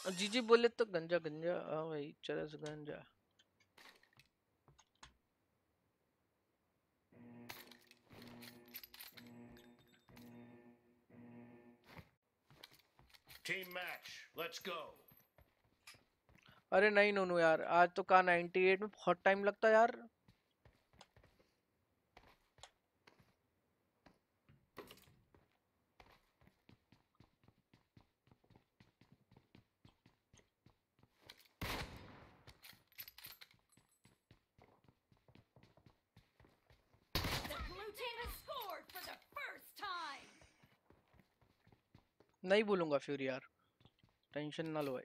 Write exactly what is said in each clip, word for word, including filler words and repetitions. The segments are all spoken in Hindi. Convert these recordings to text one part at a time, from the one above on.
जीजी बोले तो गंजा गंजा, हाँ भाई चरस गंजा। Team match, let's go. अरे नहीं नोनू यार, आज तो कहा अट्ठानवे में बहुत टाइम लगता यार। नहीं भूलूंगा फिर यार, टेंशन ना लो भाई।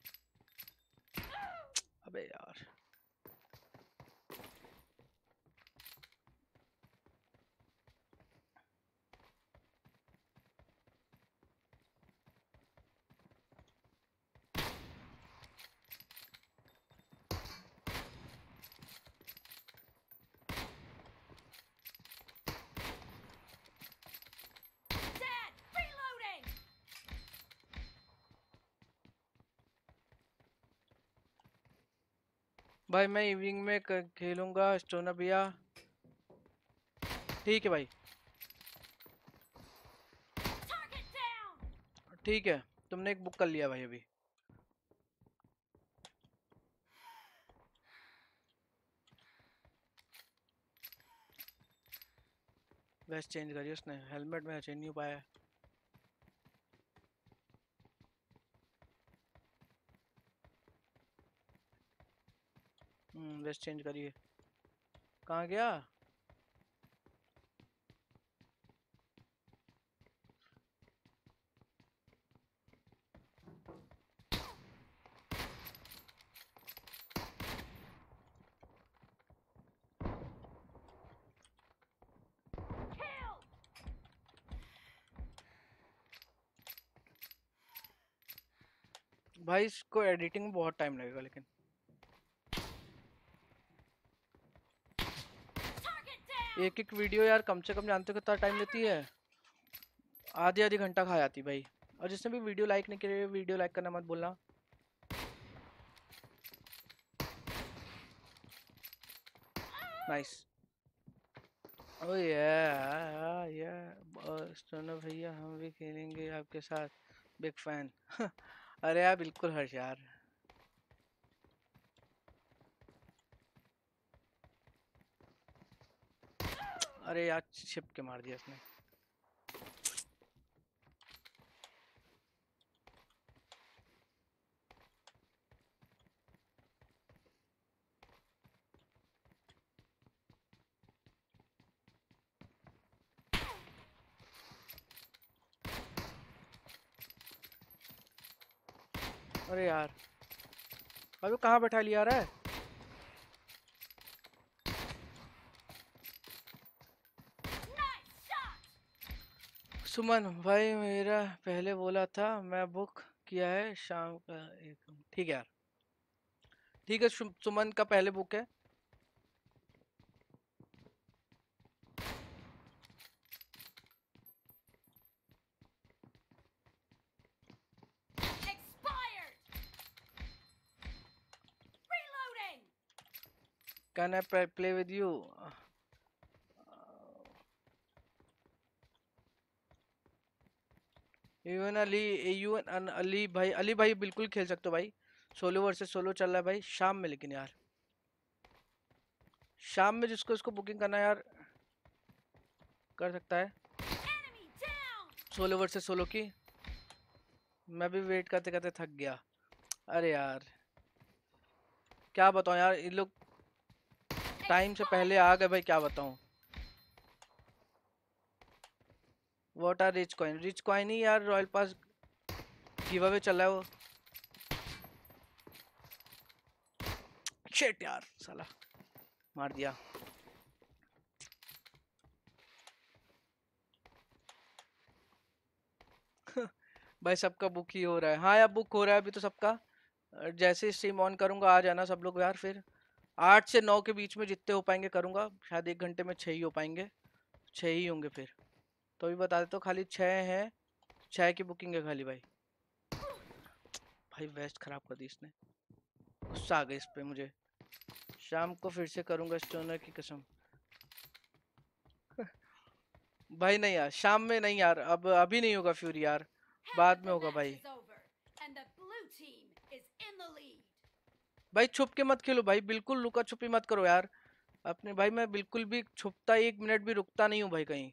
अबे यार भाई, मैं इवनिंग में क- खेलूंगा स्टोना भैया। ठीक है भाई, ठीक है। तुमने एक बुक कर लिया भाई अभी। वेस्ट चेंज करिए उसने, हेलमेट में चेंज नहीं हो पाया। हम्म वेस्ट चेंज करिए। कहाँ गया? भाई इसको एडिटिंग में बहुत टाइम लगेगा लेकिन। एक एक वीडियो यार कम से कम जानते हो कितना टाइम लेती है? आधी आधी घंटा खा जाती भाई। और जिसने भी वीडियो लाइक नहीं करे, वीडियो लाइक करना मत भूलना। नाइस। ओ या या स्टोनो भैया, हम भी खेलेंगे आपके साथ, बिग फैन। अरे यार बिल्कुल हर्ष यार। अरे यार छिप के मार दिया उसने। अरे यार अबे कहाँ बैठा लिया रहा है? सुमन भाई मेरा पहले बोला था, मैं बुक किया है शाम का एक। ठीक है यार, ठीक है। सु- सुमन का पहले बुक है। Can I play with you? Even Ali, even Ali भाई, अली भाई बिल्कुल खेल सकते हो भाई। सोलो वर्सेस सोलो चल रहा है भाई शाम में, लेकिन यार शाम में जिसको इसको बुकिंग करना है यार कर सकता है सोलो वर्सेस सोलो की। मैं भी वेट करते करते थक गया। अरे यार क्या बताऊं यार, इन लोग टाइम से पहले आ गए भाई, क्या बताऊं। What are rich coin? Rich coin ही यार रॉयल पास गिव अवे चल रहा है वो। शिट यार साला मार दिया। भाई सबका बुक ही हो रहा है। हाँ यार बुक हो रहा है अभी तो सबका। अ, जैसे स्ट्रीम ऑन करूंगा आ जाना सब लोग यार फिर। आठ से नौ के बीच में जितने हो पाएंगे करूंगा, शायद एक घंटे में छः ही हो पाएंगे। छः ही होंगे फिर। तो भी बता देता हूँ, खाली छः हैं। छः की बुकिंग है खाली भाई। भाई वेस्ट खराब कर दी इसने, गुस्सा आ गया इस पे मुझे। शाम को फिर से करूंगा स्टोनर की कसम। भाई नहीं यार, शाम में नहीं यार, अब अभी नहीं होगा फ्यूरी यार, बाद में होगा भाई। भाई छुप के मत खेलो भाई, बिल्कुल लुका छुपी मत करो यार अपने भाई। मैं बिल्कुल भी छुपता एक मिनट भी रुकता नहीं हूँ भाई कहीं।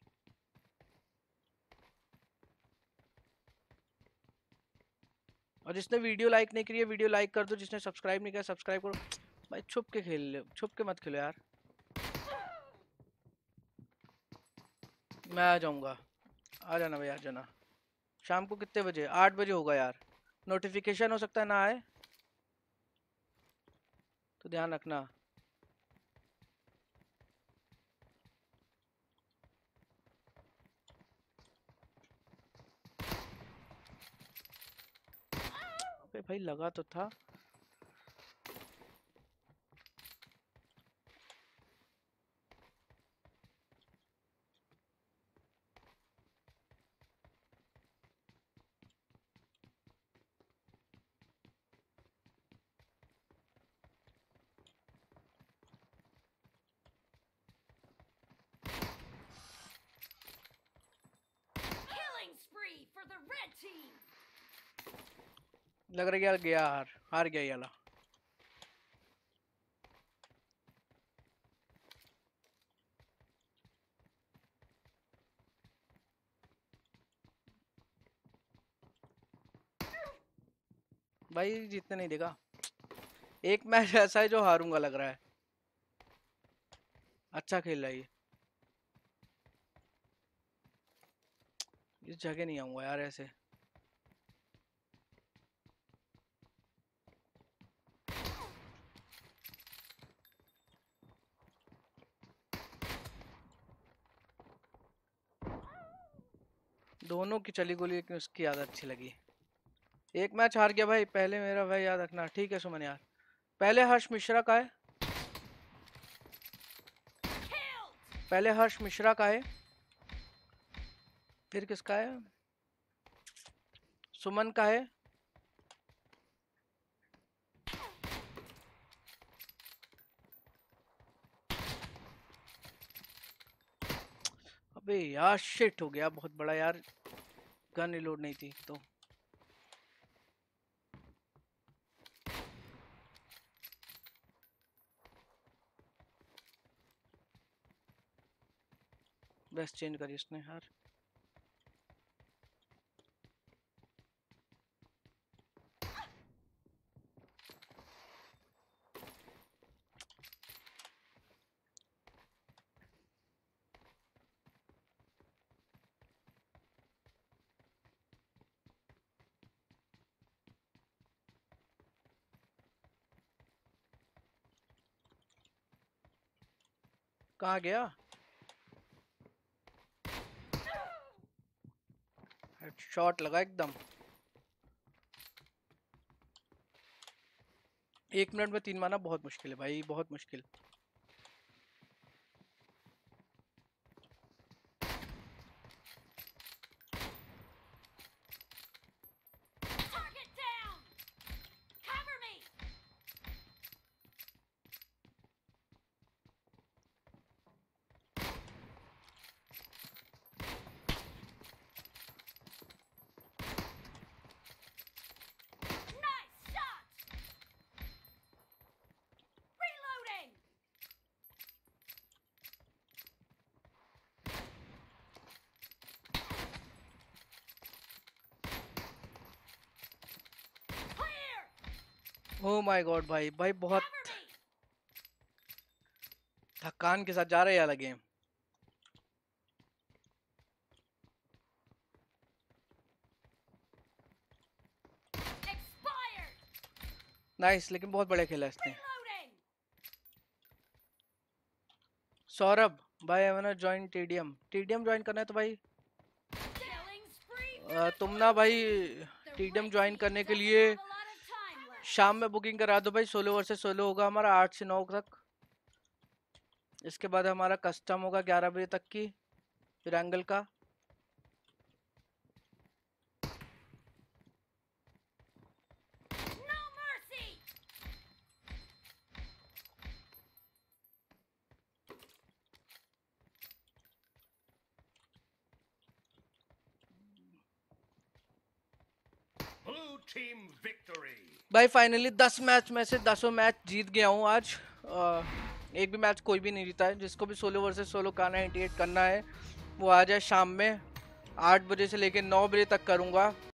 और जिसने वीडियो लाइक नहीं करी है वीडियो लाइक कर दो, जिसने सब्सक्राइब नहीं किया सब्सक्राइब करो। भाई छुप के खेल ले, छुप के मत खेलो यार। मैं आ जाऊंगा, आ जाना भाई, आ जाना। शाम को कितने बजे? आठ बजे होगा यार। नोटिफिकेशन हो सकता है ना आए, तो ध्यान रखना। अबे भाई लगा तो था। लग रहा है गया हार, हार गया ये वाला। भाई जीतने नहीं देगा, एक मैच ऐसा है जो हारूंगा लग रहा है। अच्छा खेल रहा है ये। इस जगह नहीं आऊंगा यार ऐसे। दोनों की चली गोली, लेकिन उसकी याद अच्छी लगी। एक मैच हार गया भाई, पहले मेरा भाई याद रखना, ठीक है सुमन यार। पहले हर्ष मिश्रा का है, पहले हर्ष मिश्रा का है, फिर किसका है? सुमन का है। अबे यार शिट हो गया बहुत बड़ा यार, गन रिलोड नहीं थी तो। बस चेंज करी इसने यार। कहाँ गया? शॉट लगा एकदम। एक मिनट में तीन मारना बहुत मुश्किल है भाई, बहुत मुश्किल। ओ माय गॉड भाई, भाई बहुत थकान के साथ जा रहे हैं वाला गेम। नाइस, लेकिन बहुत बढ़िया खेला इसने। सौरभ भाई, I want join TDM. TDM join करना है तो भाई आ, तुम ना भाई टीडीएम ज्वाइन करने के लिए शाम में बुकिंग करा दो भाई। सोलो वर्सेस सोलो होगा हमारा आठ से नौ तक। इसके बाद हमारा कस्टम होगा ग्यारह बजे तक की, फिर एंगल का। Team victory. भाई फाइनली दस मैच में से दसों मैच जीत गया हूँ आज। आ, एक भी मैच कोई भी नहीं जीता है। जिसको भी सोलो वर्सेस सोलो का नाइंटी एट करना है वो आ जाए। शाम में आठ बजे से लेकर नौ बजे तक करूँगा।